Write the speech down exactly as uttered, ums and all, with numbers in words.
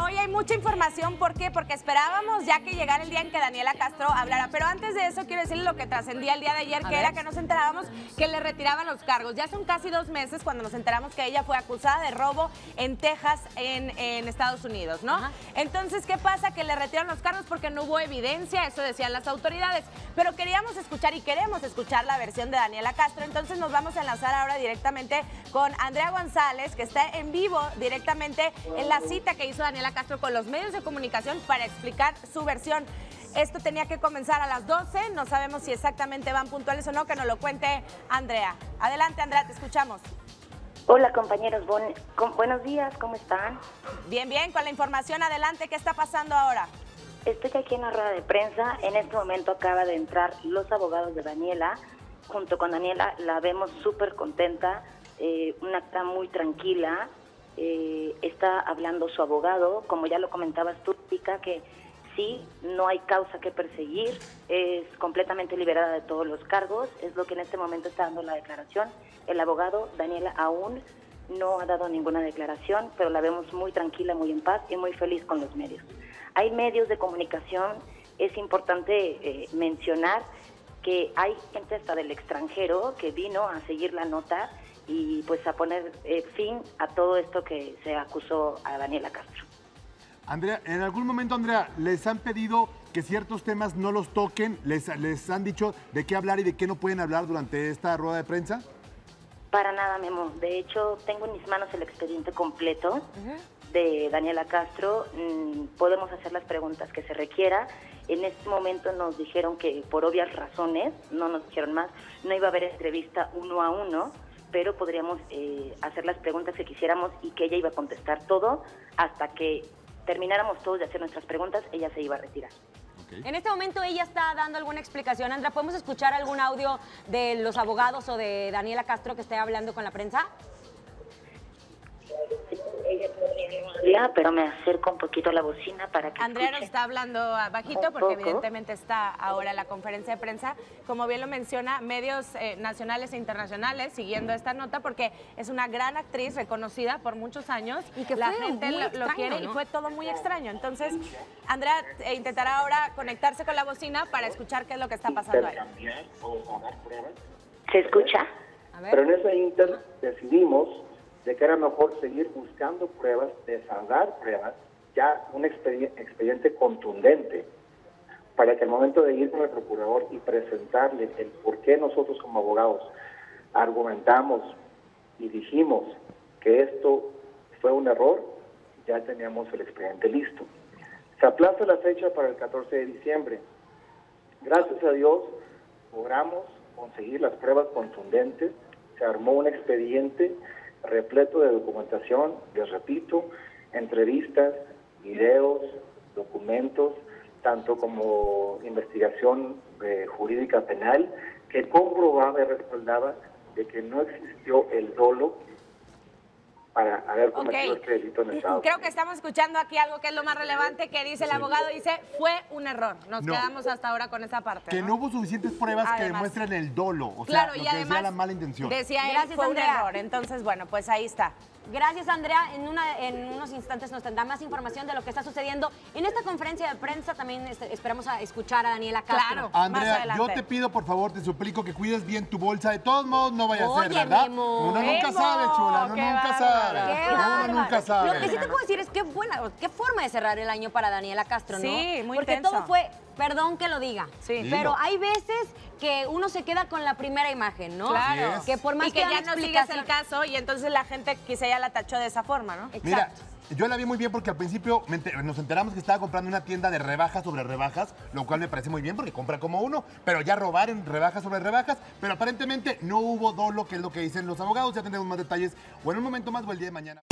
hoy hay mucha información. ¿Por qué? Porque esperábamos ya que llegara el día en que Daniela Castro hablara. Pero antes de eso, quiero decirles lo que trascendía el día de ayer, A que ver. era que nos enterábamos que le retiraban los cargos. Ya son casi dos meses cuando nos enteramos que ella fue acusada de robo en Texas, en, en Estados Unidos, ¿no? Ajá. Entonces, ¿qué pasa? Que le retiraron los cargos porque no hubo evidencia, eso decían las autoridades. Pero queríamos escuchar y queremos escuchar la versión de Daniela Castro. Entonces nos vamos a enlazar ahora directamente con Andrea González, que está en vivo directamente en la cita que hizo Daniela Castro con los medios de comunicación para explicar su versión. Esto tenía que comenzar a las doce, no sabemos si exactamente van puntuales o no, que nos lo cuente Andrea. Adelante, Andrea, te escuchamos. Hola compañeros, bon con buenos días, ¿cómo están? Bien, bien, con la información adelante, ¿qué está pasando ahora? Estoy aquí en la rueda de prensa, en este momento acaba de entrar los abogados de Daniela, junto con Daniela la vemos súper contenta, eh, una acta muy tranquila, eh, está hablando su abogado, como ya lo comentabas tú, Pica, que sí, no hay causa que perseguir, es completamente liberada de todos los cargos, es lo que en este momento está dando la declaración. El abogado, Daniela, aún no ha dado ninguna declaración, pero la vemos muy tranquila, muy en paz y muy feliz con los medios. Hay medios de comunicación, es importante eh, mencionar que hay gente hasta del extranjero que vino a seguir la nota y pues a poner eh, fin a todo esto que se acusó a Daniela Castro. Andrea, en algún momento, Andrea, ¿les han pedido que ciertos temas no los toquen? ¿Les, les han dicho de qué hablar y de qué no pueden hablar durante esta rueda de prensa? Para nada, Memo. De hecho, tengo en mis manos el expediente completo uh-huh. de Daniela Castro. Mm, podemos hacer las preguntas que se requiera. En este momento nos dijeron que por obvias razones, no nos dijeron más, no iba a haber entrevista uno a uno, pero podríamos eh, hacer las preguntas que quisiéramos y que ella iba a contestar todo hasta que termináramos todos de hacer nuestras preguntas, ella se iba a retirar. Okay. En este momento ella está dando alguna explicación. Andrea, ¿podemos escuchar algún audio de los abogados o de Daniela Castro que esté hablando con la prensa? Ya, pero me acerco un poquito a la bocina para que Andrea escuche. nos está hablando bajito porque evidentemente está ahora en la conferencia de prensa. Como bien lo menciona, medios eh, nacionales e internacionales siguiendo esta nota porque es una gran actriz reconocida por muchos años y que la gente lo, extraño, lo quiere, ¿no? Y fue todo muy extraño. Entonces, Andrea eh, intentará ahora conectarse con la bocina para escuchar qué es lo que está pasando ahí. ¿Se escucha? A ver. Pero en ese inter decidimos de que era mejor seguir buscando pruebas, desahogar pruebas, ya un expediente, expediente contundente, para que al momento de ir con el procurador y presentarle el por qué nosotros como abogados argumentamos y dijimos que esto fue un error, ya teníamos el expediente listo. Se aplaza la fecha para el catorce de diciembre. Gracias a Dios logramos conseguir las pruebas contundentes, se armó un expediente repleto de documentación, les repito, entrevistas, videos, documentos, tanto como investigación eh, jurídica penal, que comprobaba y respaldaba de que no existió el dolo para haber cometido Okay. este delito en Estados Creo Unidos. que estamos escuchando aquí algo que es lo más relevante que dice el abogado, dice, fue un error. Nos No. quedamos hasta ahora con esa parte. Que ¿no? no hubo suficientes pruebas Además. que demuestren el dolo, o Claro, sea, y lo que además decía la mala intención. decía él, Gracias, fue un Andrea. error. Entonces, bueno, pues ahí está. Gracias, Andrea. En, una, en unos instantes nos tendrá más información de lo que está sucediendo. En esta conferencia de prensa también este, esperamos a escuchar a Daniela Castro. Claro. Más Andrea, adelante. yo te pido, por favor, te suplico que cuides bien tu bolsa. De todos modos, no vaya a ser, Oye, ¿verdad? Memo. Uno nunca Memo, sabe, chula, uno qué nunca bárbaro. sabe. Qué Uno bárbaro. nunca sabe. Lo que sí te puedo decir es qué buena, qué forma de cerrar el año para Daniela Castro, ¿no? Sí, muy Porque intenso. todo fue, perdón que lo diga, Sí. pero Dilo. hay veces que uno se queda con la primera imagen, ¿no? Claro. Así es. Que por más y que dan ya no sigues explicación- el caso y entonces la gente quizá ya la tachó de esa forma, ¿no? Exacto. Mira, yo la vi muy bien porque al principio me enter- nos enteramos que estaba comprando una tienda de rebajas sobre rebajas, lo cual me parece muy bien porque compra como uno, pero ya robar en rebajas sobre rebajas, pero aparentemente no hubo dolo, que es lo que dicen los abogados. Ya tendremos más detalles o en un momento más o el día de mañana.